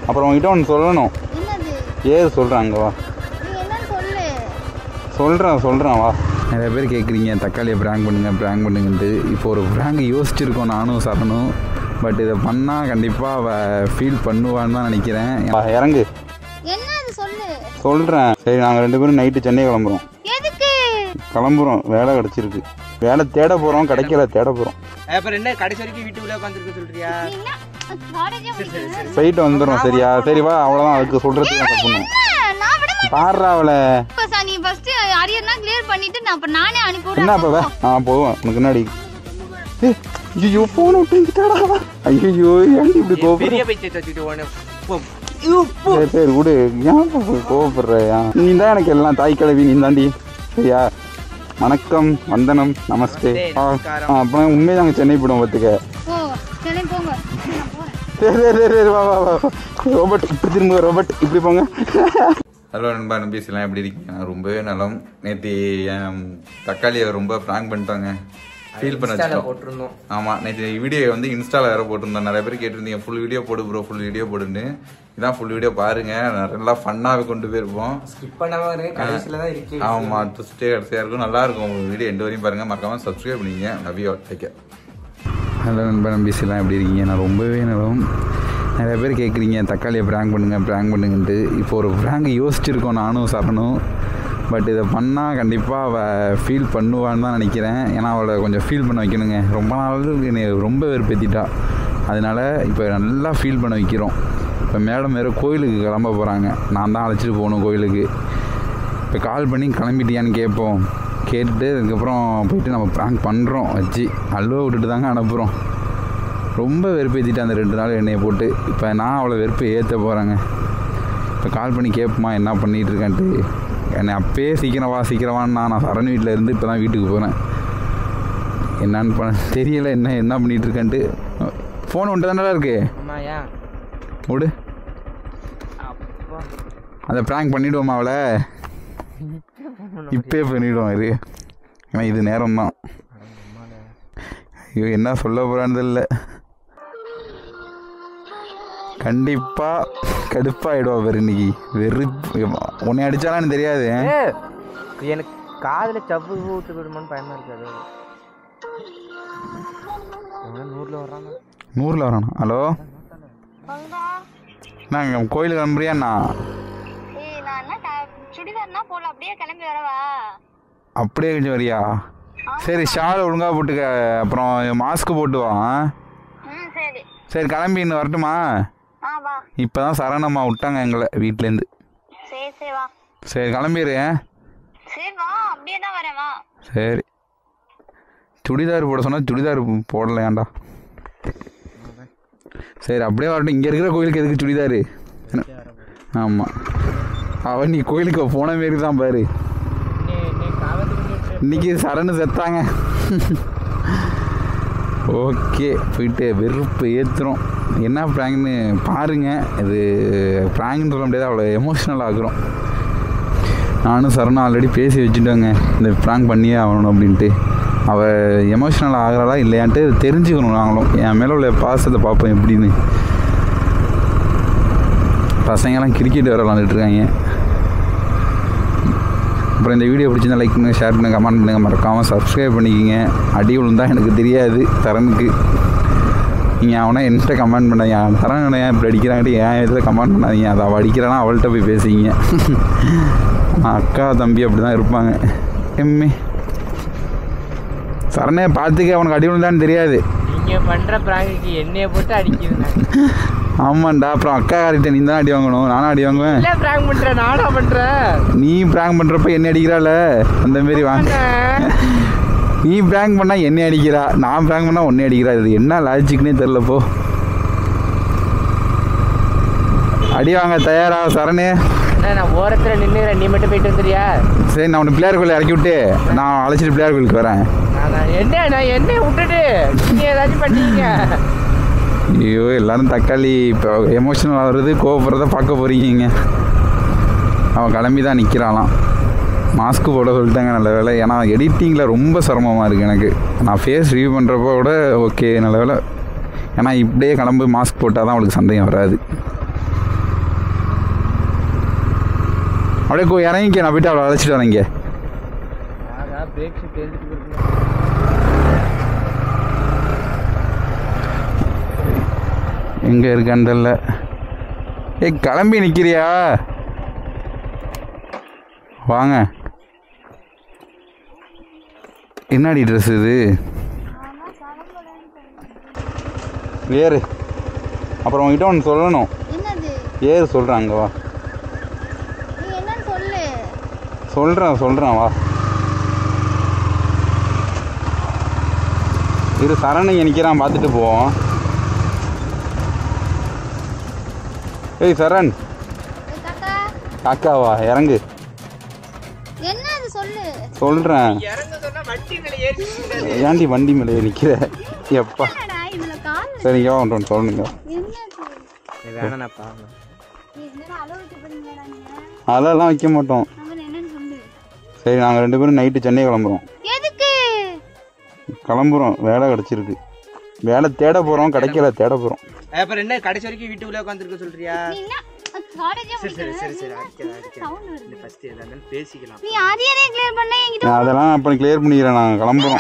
அப்புறம் உங்ககிட்ட ஒன்று சொல்லணும். ஏது சொல்கிறேன், அங்கே வா. சொல்கிறேன் வா. நிறைய பேர் கேட்குறீங்க தக்காளியை ப்ராங்க் பண்ணுங்கன்ட்டு. இப்போ ஒரு ப்ராங்க் யோசிச்சுருக்கோம் நானும் சரணும். பட் இதை பண்ணால் கண்டிப்பாக ஃபீல் பண்ணுவான்னு தான் நினைக்கிறேன். இறங்கு. சொல்கிறேன். சரி, நாங்கள் 2 பேரும் நைட்டு சென்னை கிளம்புறோம். வேலை கிடச்சிருக்கு. வேலை தேட போகிறோம், கிடைக்கல, தேட போகிறோம். அப்புறம் என்ன கடைசி வரைக்கும் வீட்டுக்குள்ளே உட்காந்துருக்க சொல்றியா? போயிட்டு வந்துடும். சரியா? சரி வா, அவ்வளோதான். அதுக்கு சொல்கிறதுக்கு தான் தப்புணும். பாடுறா அவளை. என்ன அப்போ போவேன் உனக்கு முன்னாடி. ஐயோ போன் விட்டுடா. ஐயோ ஏன்டி இப்படி கோபப்படுற? சரி விடு, ஏன் கோபப்படுற? நீ தான் எனக்கு எல்லாம், தாய் கிழவி நீ தாண்டி. சரியா? வணக்கம், வந்தனம், நமஸ்தே. அப்புறம் உண்மையை நாங்கள் சென்னை போயிடுவோம் பார்த்துக்க. சரி வா வா வா. ரோபோட் இப்படி திரும்ப, ரோபோட் இப்படி போங்க. ஹலோ நண்பா, நம்பிஸ்லாம் எப்படி இருக்கீங்க? ரொம்பவே நலம். நேற்று என் தக்காளியை ரொம்ப ப்ராங்க் பண்ணிட்டாங்க. ஃபீல் பண்ண வச்சுட்டோம். ஆமாம், நேற்று வீடியோ வந்து இன்ஸ்டாவில் வேறு போட்டிருந்தோம். நிறைய பேர் கேட்டிருந்தீங்க ஃபுல் வீடியோ போடு ப்ரோ, ஃபுல் வீடியோ போடுன்னு. இதான் ஃபுல் வீடியோ பாருங்கள். நல்லா ஃபன்னாகவே கொண்டு போயிருப்போம். ஸ்கிப் பண்ணாமல் கடைசியில் தான் இருக்கு. ஆமாம், ட்விஸ்டே கடைசியாக இருக்கும். நல்லாயிருக்கும். உங்கள் வீடியோ எண்டு வரையும் பாருங்கள். மறக்காமல் சப்ஸ்கிரைப் பண்ணிங்க. நவியோ டேக். ஹலோ நண்பா, நம்பிஸ்லாம் எப்படி இருக்கீங்க? நான் ரொம்பவே நலம். நிறைய பேர் கேட்குறீங்க தக்காளியை ப்ராங்க் பண்ணுங்கன்ட்டு. இப்போ ஒரு ப்ராங்க் யோசிச்சுருக்கோம் நானும் சரணும். பட் இதை பண்ணால் கண்டிப்பாக ஃபீல் பண்ணுவான்னு தான் நினைக்கிறேன். ஏன்னா அவளை கொஞ்சம் ஃபீல் பண்ண வைக்கணுங்க. ரொம்ப நாள் என்னை ரொம்ப வெறுப்பேற்றிட்டா. அதனால் இப்போ நல்லா ஃபீல் பண்ண வைக்கிறோம். இப்போ மேடம் வேறு கோயிலுக்கு கிளம்ப போகிறாங்க. நான் தான் அழைச்சிட்டு போகணும் கோயிலுக்கு. இப்போ கால் பண்ணி கிளம்பிட்டியான்னு கேட்போம். கேட்டுட்டு அதுக்கப்புறம் போயிட்டு நம்ம ப்ராங்க் பண்ணுறோம். வச்சு அல்வா விட்டுட்டு தாங்க அனுப்புகிறோம். ரொம்ப வெறுப்பேற்றிட்டு அந்த 2 நாள் எண்ணெயை போட்டு. இப்போ நான் அவளை வெறுப்பை ஏற்ற போகிறேங்க. இப்போ கால் பண்ணி கேட்போமா என்ன பண்ணிகிட்ருக்கான்ட்டு. என்னை அப்பயே சீக்கிரவான்னு நான் சரண் வீட்டில் இருந்து இப்போ தான் வீட்டுக்கு போகிறேன். என்னான்னு தெரியலை என்ன பண்ணிகிட்ருக்கான்ட்டு. ஃபோன் ஒன்று தானே இருக்கு. விடு, அதை ப்ராங்க் பண்ணிவிடுவோமா அவளை? இப்போயே பண்ணிவிடுவோம். இது ஏன்னா இது நேரம்தான். ஐயோ என்ன சொல்ல போகிறான்னு தெரியல. கண்டிப்பாக கடுப்பாயிடுவா பேர் இன்னைக்கு. உன்னை அடிச்சாலான்னு தெரியாது. எனக்கு காதில் சப்பு ஊற்று விடுமான்னு பயமாக இருக்காது. 100ல் வரானா? ஹலோ, நாங்கள் கோயிலுக்கு கிளம்புறியாண்ணா? அப்படியே கொஞ்சம் வரியா? சரி, ஷால் ஒழுங்காக போட்டுக்க. அப்புறம் மாஸ்க் போட்டு வா. சரி கிளம்பி இன்னும் வரட்டுமா? இப்போ தான் சரணம்மா விட்டாங்க எங்களை வீட்டிலேருந்து. சரி கிளம்பிடு. சரி, சுடிதார் போட சொன்னால் சுடிதார் போடலையாண்டா. சரி அப்படியே வரட்டும். இங்கே இருக்கிற கோயிலுக்கு எதுக்கு சுடிதார்? ஆமாம், அவன் நீ கோயிலுக்கு போன மாரி தான் பாரு. இன்னைக்கு சரணு செத்தாங்க. ஓகே, போயிட்டு வெறுப்பு ஏற்றுறோம். என்ன ப்ராங்க்னு பாருங்கள். இது ப்ராங்க்னு சொல்ல முடியாது, அவ்வளோ எமோஷ்னல் ஆகுறோம். நானும் சரணம் ஆல்ரெடி பேசி வச்சுட்டோங்க இந்த ப்ராங்க் பண்ணியே ஆகணும் அப்படின்ட்டு. அவள் எமோஷ்னல் ஆகிறாளா இல்லையான்ட்டு தெரிஞ்சுக்கணும். நாங்களும் என் மேலே உள்ள பாசத்தை பார்ப்போம் எப்படின்னு. பசங்கள்லாம் கிரிக்கெட் வேறு விளாண்டுட்ருக்காங்க. அப்புறம் இந்த வீடியோ பிடிச்சிருந்தா லைக் பண்ணுங்கள், ஷேர் பண்ணுங்கள், கமெண்ட் பண்ணுங்கள். மறக்காமல் சப்ஸ்கிரைப் பண்ணிக்கிங்க. அடி விழுந்தால் எனக்கு தெரியாது சரணுக்கு. நீங்கள் அவனை என்கிட்ட கமெண்ட் பண்ணாங்க, சரண் ஏன் இப்படி அடிக்கிறாங்கட்டு என் இதில் கமெண்ட் பண்ணாதீங்க. அதை அவள் அடிக்கிறானா அவள்கிட்ட போய் பேசிக்கிங்க. அக்கா தம்பி அப்படி தான் இருப்பாங்க. எம்மே சரணே பார்த்துக்க, அவனுக்கு அடி விழுந்தான்னு தெரியாது. நீங்கள் பண்ணுற ப்ராங்குக்கு எண்ணெயை போட்டு அடிக்கிறேன். ஆமாண்டா, அப்புறம் அக்கா காரிட்ட நீ தான் அடி வாங்கணும், நானும் அடி வாங்குவேன். ப்ராங்க் பண்ணுறேன், நானா பண்ணுறேன். நீ ப்ராங்க் பண்ணுறப்ப என்ன அடிக்கிறாள் அந்த மாரி வாங்க. நீ ப்ராங்க் பண்ணால் என்னை அடிக்கிறா, நான் ப்ராங்க் பண்ணால் ஒன்னே அடிக்கிறா. இது என்ன லாஜிக்னே தெரிலப்போ. அடி வாங்க தயாரா சரணே? நான் ஓரத்தில் நின்றுறேன், நீ மட்டும் போயிட்டு வந்துறியா? சரி, நான் உன்னை பிள்ளையார் கோயில் இறக்கி விட்டு நான் அழைச்சிட்டு பிள்ளையார் கோயிலுக்கு வரேன். நான் என்ன விட்டுட்டு நீங்கள் ஏதாச்சும் பண்ணீங்க? ஐயோ, எல்லோரும் தக்காளி இப்போ எமோஷனல் ஆகுறது, கோவப்படுறத பார்க்க போகிறீங்க. அவன் கிளம்பி தான் நிற்கிறாளாம். மாஸ்க்கு போட சொல்லிட்டாங்க, நல்ல வேலை. ஏன்னா எடிட்டிங்கில் ரொம்ப சிரமமாக இருக்குது எனக்கு. நான் ஃபேஸ் ரிவ்யூ பண்ணுறப்போ கூட ஓகே நல்ல வேலை. ஏன்னா இப்படியே கிளம்பி மாஸ்க் போட்டால் தான் அவளுக்கு சந்தேகம் வராது. அப்படியே இறங்கிக்க, நான் போயிட்டு அவளை அழைச்சிட்டு வரேன். இங்கே எங்கே இருக்கான்னு தெரியல. கிளம்பி நிற்கிறியா? வாங்க. என்னடி ட்ரெஸ் இது? ஏறு. அப்புறம் உங்ககிட்ட ஒன்று சொல்லணும். ஏறு சொல்கிறேன். அங்கே வா. சொல்கிறேன் வா. இரு, சரண் இங்கே நிற்கிறான், பார்த்துட்டு போவோம். ஏய் சரண். அக்காவா? இறங்கு. சொல்கிறேன். ஏன்டி வண்டி மேலே நிற்கிற? எப்பா சரிங்க ஒன்று சொல்லணுங்க. அதெல்லாம் வைக்க மாட்டோம். சரி, நாங்கள் 2 பேரும் நைட்டு சென்னை கிளம்புறோம். வேலை கிடச்சிருக்கு. வேலை தேட போகிறோம், கிடைக்கல, தேட போகிறோம். அப்புறம் என்ன கடைசி வரைக்கும் வீட்டுக்குள்ளே உட்காந்துருக்க சொல்றியா? அதெல்லாம் அப்புறம் கிளியர் பண்ணிக்கிறேன். நாங்கள் கிளம்புறோம்.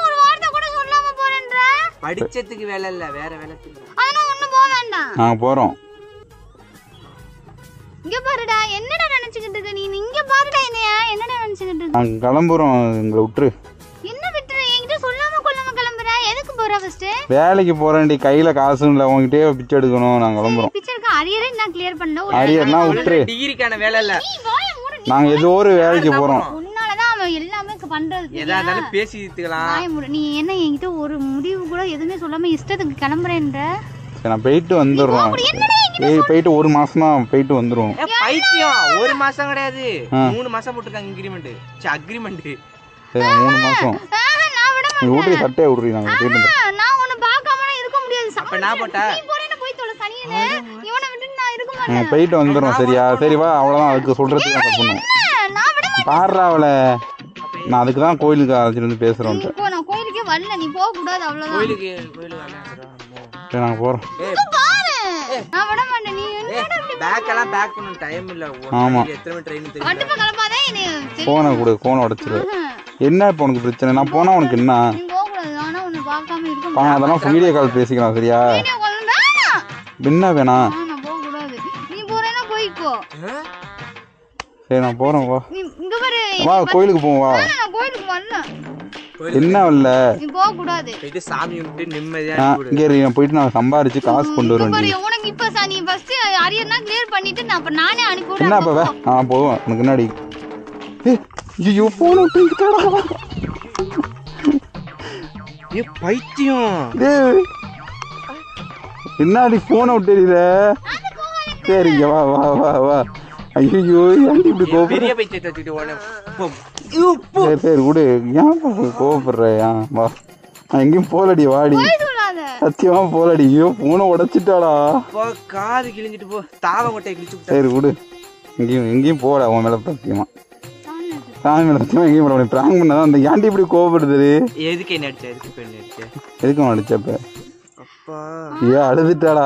படிச்சதுக்கு வேலை இல்ல, வேற வேலை. நாங்கள் போகிறோம். இங்க பாருடா, என்னடா நினைச்சிட்டு இருக்க நீ? இங்க பாருடா, என்னடா நினைச்சிட்டு இருக்க? நாங்க கிளம்புறோம், எங்களை விட்டுரு. என்ன விட்டுரு? என்கிட்ட சொல்லாம கொள்ளாம கிளம்புற? எதுக்கு போற? ஃபர்ஸ்ட் வேலைக்கு போறேன்டி, கையில காசு இல்ல, உன்கிட்டே பிச்சை எடுக்கணும். நாங்க கிளம்புறோம். பிச்சை எடுக்க அரியரே நான் கிளியர் பண்ணல. அரியர்னா விட்டுரு. டிகிரிக்கான வேலை இல்ல. நாங்க ஏதோ ஒரு வேலைக்கு போறோம். உன்னால தான் அவன் எல்லாமே பண்றது. எதா இருந்தாலும் பேசிக்கலாம். நீ என்ன என்கிட்ட ஒரு முடிவு கூட எதுவுமே சொல்லாம இஷ்டத்துக்கு கிளம்புறேன்ற? நான் போயிட்டு வந்துடுறோம். போயிட்டு 1 மாசமா போயிட்டு வந்துரும். பைத்தியம், 1 மாசம் கிடையாது, 3 மாசம் போட்டுருக்காங்க இன்கிரிமெண்ட். அக்ரிமெண்ட். சரி, 3 மாசம். நீ ஊட்டி சட்டையை விடுறீ. நாங்க போயிட்டு வந்துறோம். நான் உன்னை பார்க்காம இருக்க முடியாது. அப்ப நான் போட்டா நீ போறேன்னு போய் தொலை சனியனே. இவனை விட்டு நான் இருக்க மாட்டேன். போயிட்டு வந்துறோம். சரியா? சரி வா. அவ்வளவுதான், அதுக்கு சொல்றதுக்கு நான் பண்ணுவேன். நான் விட மாட்டேன். பாறா அவளை. நான் அதுக்கு தான் கோயிலுக்கு அழைச்சிட்டு வந்து பேசுறேன். போ, நான் கோயிலுக்கே வரல. நீ போக கூடாது, அவ்வளவுதான். கோயிலுக்கு சரி, நாங்க போறோம். பாரு, நான் விட மாட்டேன். நீ என்னடா பேக் எல்லாம் பேக் பண்ண டைம் இல்ல. ஆமா, எத்தனை மணி ட்ரெயின் தெரியும்? கண்டிப்பா கிளம்பாதே. நீ போன கூட போன உடைச்சிரு. என்ன இப்போ உனக்கு பிரச்சனை? நான் போனா உனக்கு என்ன? நீ போக கூடாது. ஆனா உன்னை பார்க்காம இருக்க மாட்டேன். அதெல்லாம் வீடியோ கால் பேசிக்கலாம். சரியா? வீடியோ கால் வேணாம். என்ன வேணாம்? நான் போக கூடாது. நீ போறேன்னா போய்க்கோ. சரி, நான் போறேன். வா. நீ இங்க பாரு. வா, கோயிலுக்கு போவோம். வா. நான் கோயிலுக்கு வரல. என்ன இல்ல, நீ போக கூடாது. போயிட்டு சாமி கும்பிட்டு நிம்மதியா இங்க நான் போயிட்டு நான் சம்பாரிச்சு காசு கொண்டு வரேன். உனக்கு இப்ப நீ ஃபர்ஸ்ட் அரியர்னா கிளியர் பண்ணிட்டு நான் அப்ப நானே அனுப்பி விடுறேன். என்ன அப்ப? நான் போவேன். உனக்கு என்னடி? ஐயோ, போன் விட்டுடா. ஏ பைத்தியம். என்னடி போனை விட்டுறீல? சரிங்க, வா வா வா வா. ஐயோ, ஏன்டி இப்படி கோபப்படுற? பெரிய பைத்தியத்தை தூக்கிட்டு ஓட. சரி சரி விடு. ஏன் கோபப்படுற? வா. நான் எங்கேயும் போலடி. வாடி. சத்தியமா போலடி. ஐயோ, போனை உடைச்சிட்டாடா. காது கிழிஞ்சிட்டு போ. தாவ கொட்டையை கிழிச்சு. சரி விடு. எங்கேயும் போட. உன் மேல சத்தியமா, சாமி மேல சத்தியமா எங்கேயும் போட. பிராங்க் பண்ணதான் அந்த ஏன்டி இப்படி கோபப்படுது? எதுக்கு என்ன அடிச்ச? எதுக்கு அவன் அடிச்சப்ப? அப்பா ஏன் அழுதுட்டாடா?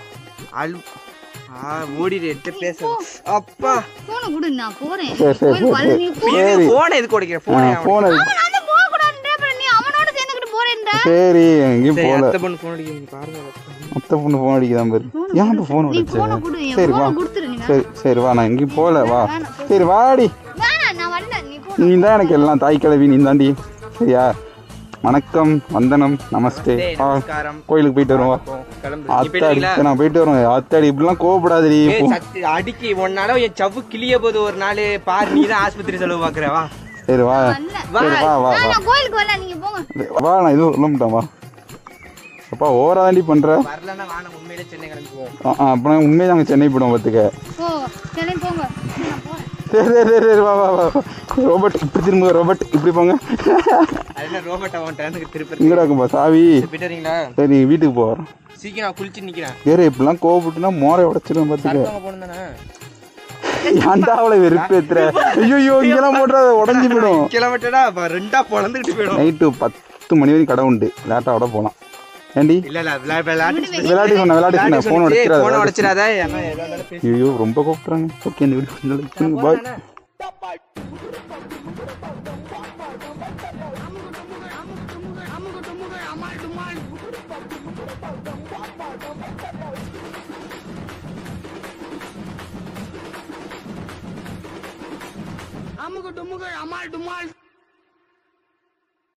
ஓடிடு எட்ட பேச. அப்பா போன குடு, நான் போறேன். சரி, போன் எதுக்கு உடைக்கிற? போன் நான் போக கூடாதுன்ற. அப்புறம் நீ அவனோட சேர்ந்துக்கிட்டு போறேன்ற. சரி, எங்கேயும் போல. அத்தை பொண்ணு போன் அடிக்குது பாருங்க. அத்தை பொண்ணு போன் அடிக்குதான் பாரு. ஏன் இப்ப போன் அடிச்ச? சரி வா. சரி வா, நான் எங்கேயும் போல. வா. சரி வாடி. வேணாம், நான் வரல. நீ போ. நீ தான் எனக்கு எல்லாம். தாய் கிழவி நீ தாண்டி. சரியா? வணக்கம், வந்தனம், நமஸ்தே. கோயிலுக்கு போயிட்டு வருவா. அத்தாடி, நான் போயிட்டு வருவேன். அத்தாடி இப்படிலாம் கோவப்படாதடி. அடிக்கி ஒன்னால என் சவ்வு கிளிய போது ஒரு நாள் பாரு. நீ தான் ஆஸ்பத்திரி செலவு பாக்குறவா. சரி வா. சரி வா வா வா. நான் கோயிலுக்கு வரல, நீங்க போங்க. வா, நான் எதுவும் சொல்ல மாட்டேன். வா. அப்பா ஓவரா தாண்டி பண்ற. வரலன்னா வா, நான் உண்மையிலே சென்னை கிளம்பிடுவோம். அப்ப உண்மையை நாங்க சென்னை போயிடுவோம். பாத்துக்க. ஓ, சென்னை போங்க. நான் போறேன். சரி சரி சரி, வா வா வா. ரோபோட் இப்படி திரும்ப. ரோபோட் இப்படி போங்க. அதென்ன ரோபோட் அவன்ட்ட திருப்பி இங்கடா இருக்கும்பா சாவி. போயிட்டீங்களா? சரி, வீட்டுக்கு போறோம். சீக்கிரம் குளிச்சு நிக்கிறேன். வேற இப்படிலாம் கோவப்பட்டுனா மோரை உடைச்சிருவேன். பாத்துக்க. போனதானே ஏன்டா அவளை வெறுப்பேத்துற? ஐயோ, இங்கெல்லாம் போட்டா உடஞ்சி போயிடும். கிலோமீட்டரா 2 பொழந்துக்கிட்டு போயிடும். நைட்டு 10 மணி வரைக்கும் கடை உண்டு. லேட்டா விட போலாம். ஏண்டி இல்ல இல்ல விளையாட்டு விளையாட்டு சொன்ன போன் போன உடைச்சிடாத. உடைச்சிடாத. ஐயோ ரொம்ப கூப்பிட்றாங்க. ஓகே இந்த வீடியோ பாய். அமுகு டுமுகு அமால் டுமால்